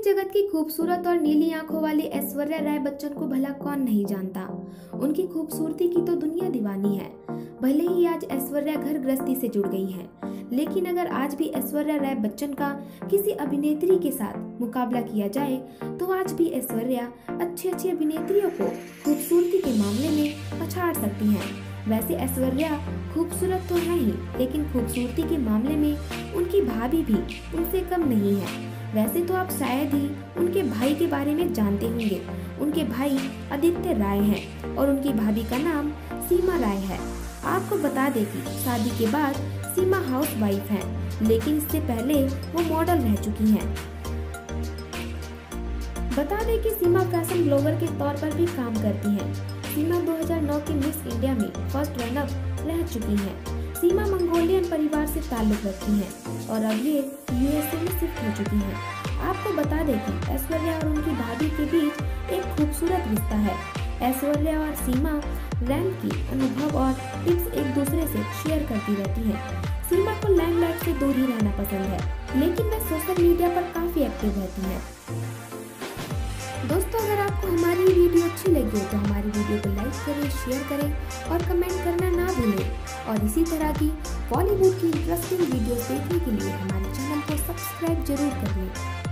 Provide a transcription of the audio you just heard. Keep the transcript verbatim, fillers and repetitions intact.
जगत की खूबसूरत और नीली आंखों वाली ऐश्वर्या राय बच्चन को भला कौन नहीं जानता। उनकी खूबसूरती की तो दुनिया दीवानी है। भले ही आज ऐश्वर्या घर गृहस्थी से जुड़ गई हैं, लेकिन अगर आज भी ऐश्वर्या राय बच्चन का किसी अभिनेत्री के साथ मुकाबला किया जाए तो आज भी ऐश्वर्या अच्छी अच्छी अभिनेत्रियों को खूबसूरती के मामले में पछाड़ सकती हैं। वैसे ऐश्वर्या खूबसूरत तो है ही, लेकिन खूबसूरती के मामले में उनकी भाभी भी उनसे कम नहीं है। वैसे तो आप शायद ही उनके भाई के बारे में जानते होंगे। उनके भाई आदित्य राय हैं और उनकी भाभी का नाम सीमा राय है। आपको बता दें कि शादी के बाद सीमा हाउस वाइफ हैं, लेकिन इससे पहले वो मॉडल रह चुकी हैं। बता दें कि सीमा फैशन ब्लॉगर के तौर पर भी काम करती हैं। सीमा दो हज़ार नौ के मिस इंडिया में फर्स्ट रनअप रह चुकी हैं। सीमा मंगोलियन परिवार से ताल्लुक रखती हैं और अब ये यूएसए में शिफ्ट हो चुकी हैं। आपको बता दें कि ऐश्वर्या और उनकी भाभी के बीच एक खूबसूरत रिश्ता है। ऐश्वर्या और सीमा रैंप की अनुभव और टिप्स एक दूसरे से शेयर करती रहती हैं। सीमा को लाइमलाइट से दूर ही रहना पसंद है, लेकिन वह सोशल मीडिया पर काफी एक्टिव रहती हैं। दोस्तों, अगर आपको हमारी वीडियो अच्छी लगी हो तो हमारी वीडियो को लाइक करें, शेयर करें और कमेंट करना ना भूलें। और इसी तरह की बॉलीवुड की इंटरेस्टिंग वीडियो देखने के लिए हमारे चैनल को सब्सक्राइब जरूर कर लें।